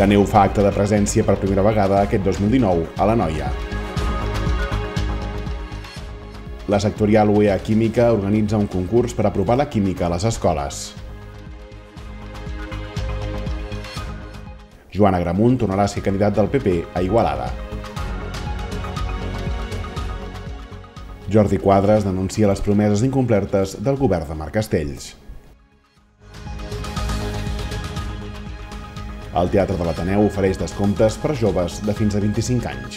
La neu fa acte de presència per primera vegada aquest 2019 a l'Anoia. La sectorial UEA Química organitza un concurs per apropar la química a les escoles. Joan Agramunt tornarà a ser candidat del PP a Igualada. Jordi Quadras denuncia les promeses incomplertes del govern de Marc Castells. El Teatre de l'Ateneu ofereix descomptes per joves de fins a 25 anys.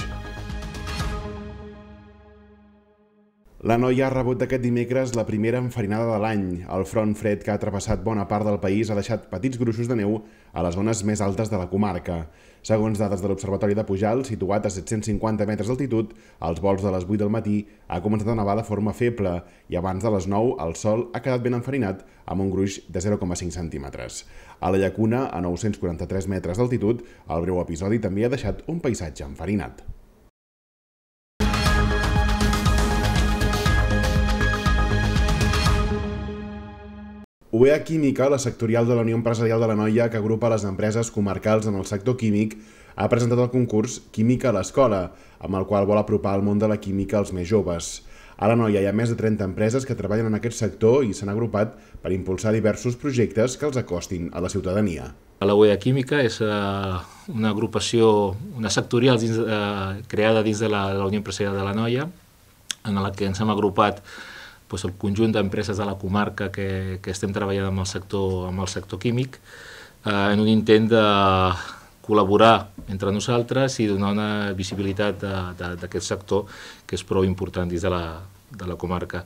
L'Anoia ha rebut aquest dimecres la primera enfarinada de l'any. El front fred que ha travessat bona part del país ha deixat petits gruixos de neu a les zones més altes de la comarca. Segons dades de l'Observatori de Pujalt, situat a 750 metres d'altitud, als volts de les 8 del matí ha començat a nevar de forma feble i abans de les 9 el sol ha quedat ben enfarinat amb un gruix de 0,5 centímetres. A la Llacuna, a 943 metres d'altitud, el breu episodi també ha deixat un paisatge enfarinat. UEA Química, la sectorial de la Unió Empresarial de l'Anoia, que agrupa les empreses comarcals en el sector químic, ha presentat el concurs Química a l'Escola, amb el qual vol apropar el món de la química als més joves. A l'Anoia hi ha més de 30 empreses que treballen en aquest sector i s'han agrupat per impulsar diversos projectes que els acostin a la ciutadania. La UEA Química és una agrupació, una sectorial creada dins de la Unió Empresarial de l'Anoia, en la que ens hem agrupat el conjunt d'empreses de la comarca que estem treballant amb el sector químic en un intent de col·laborar entre nosaltres i donar una visibilitat d'aquest sector que és prou important dins de la comarca.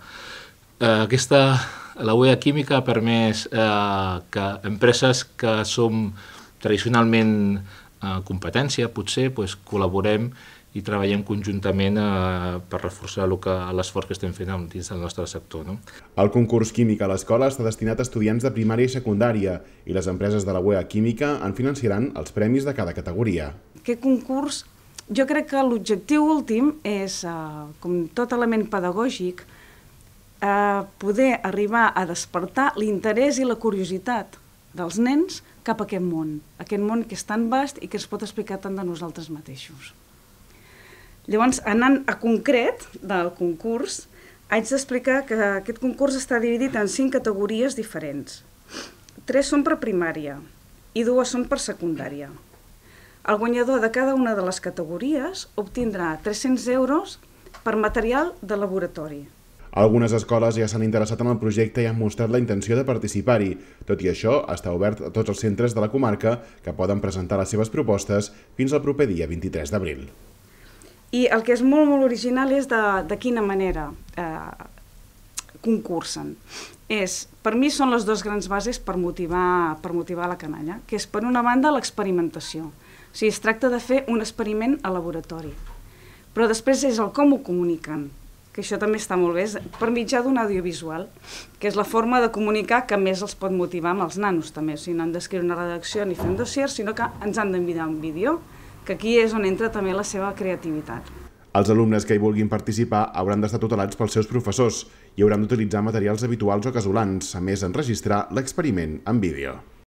La UEA Química ha permès que empreses que som tradicionalment competència, potser, col·laborem i treballem conjuntament per reforçar l'esforç que estem fent dins del nostre sector. El concurs Química a l'Escola està destinat a estudiants de primària i secundària i les empreses de la UEA Química en financiaran els premis de cada categoria. Aquest concurs, jo crec que l'objectiu últim és, com tot element pedagògic, poder arribar a despertar l'interès i la curiositat dels nens cap a aquest món que és tan vast i que ens pot explicar tant de nosaltres mateixos. Llavors, anant a concret del concurs, haig d'explicar que aquest concurs està dividit en 5 categories diferents. 3 són per primària i 2 són per secundària. El guanyador de cada una de les categories obtindrà 300 euros per material de laboratori. Algunes escoles ja s'han interessat en el projecte i han mostrat la intenció de participar-hi. Tot i això, està obert a tots els centres de la comarca que poden presentar les seves propostes fins al proper dia 23 d'abril. I el que és molt original és de quina manera concursen. Per mi són les 2 grans bases per motivar la canalla, que és per una banda l'experimentació. O sigui, es tracta de fer un experiment a laboratori. Però després és el com ho comuniquen, que això també està molt bé, per mitjà d'un audiovisual, que és la forma de comunicar que més els pot motivar amb els nanos també. O sigui, no han d'escriure una redacció ni fer un dossier, sinó que ens han d'enviar un vídeo, que aquí és on entra també la seva creativitat. Els alumnes que hi vulguin participar hauran d'estar tutelats pels seus professors i hauran d'utilitzar materials habituals o casolans, a més enregistrar l'experiment en vídeo.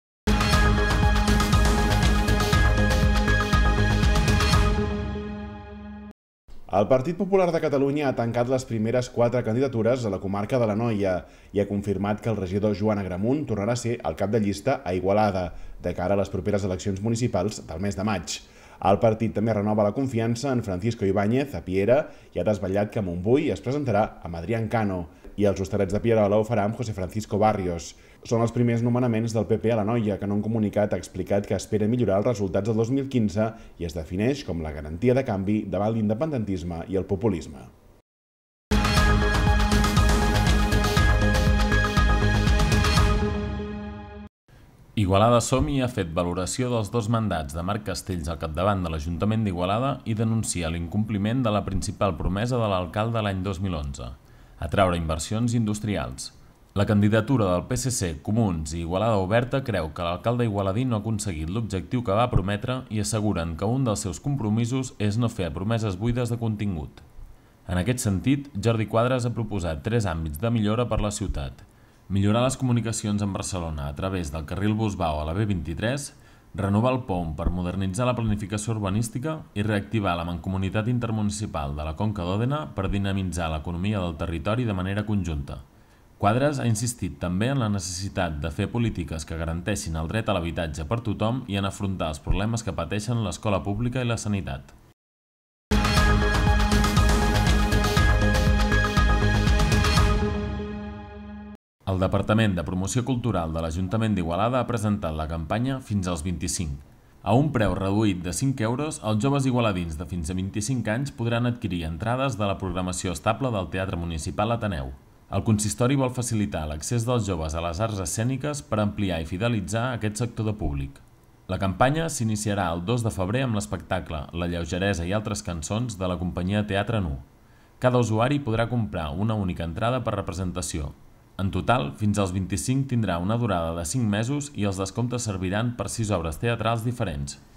El Partit Popular de Catalunya ha tancat les primeres 4 candidatures a la comarca de l'Anoia i ha confirmat que el regidor Joan Agramunt tornarà a ser el cap de llista a Igualada, de cara a les properes eleccions municipals del mes de maig. El partit també renova la confiança en Francisco Ibáñez, a Piera, i ha desvetllat que a Montbui es presentarà amb Adrián Cano i els Hostalets de Pierola ho farà amb José Francisco Barrios. Són els primers nomenaments del PP a l'Anoia, que en un comunicat ha explicat que espera millorar els resultats del 2015 i es defineix com la garantia de canvi davant l'independentisme i el populisme. Igualada Som-hi ha fet valoració dels 2 mandats de Marc Castells al capdavant de l'Ajuntament d'Igualada i denuncia l'incompliment de la principal promesa de l'alcalde l'any 2011, atraure inversions industrials. La candidatura del PSC, Comuns i Igualada Oberta creu que l'alcalde igualadí no ha aconseguit l'objectiu que va prometre i asseguren que un dels seus compromisos és no fer promeses buides de contingut. En aquest sentit, Jordi Quadras ha proposat 3 àmbits de millora per la ciutat: millorar les comunicacions amb Barcelona a través del carril Busbau a la B23, renovar el POM per modernitzar la planificació urbanística i reactivar la Mancomunitat Intermunicipal de la Conca d'Òdena per dinamitzar l'economia del territori de manera conjunta. Quadras ha insistit també en la necessitat de fer polítiques que garanteixin el dret a l'habitatge per tothom i en afrontar els problemes que pateixen l'escola pública i la sanitat. El Departament de Promoció Cultural de l'Ajuntament d'Igualada ha presentat la campanya Fins als 25. A un preu reduït de 5 euros, els joves igualadins de fins a 25 anys podran adquirir entrades de la programació estable del Teatre Municipal Ateneu. El consistori vol facilitar l'accés dels joves a les arts escèniques per ampliar i fidelitzar aquest sector de públic. La campanya s'iniciarà el 2 de febrer amb l'espectacle La lleugeresa i altres cançons de la companyia Teatre Nu. Cada usuari podrà comprar una única entrada per representació. En total, fins als 25 tindrà una durada de 5 mesos i els descomptes serviran per 6 obres teatrals diferents.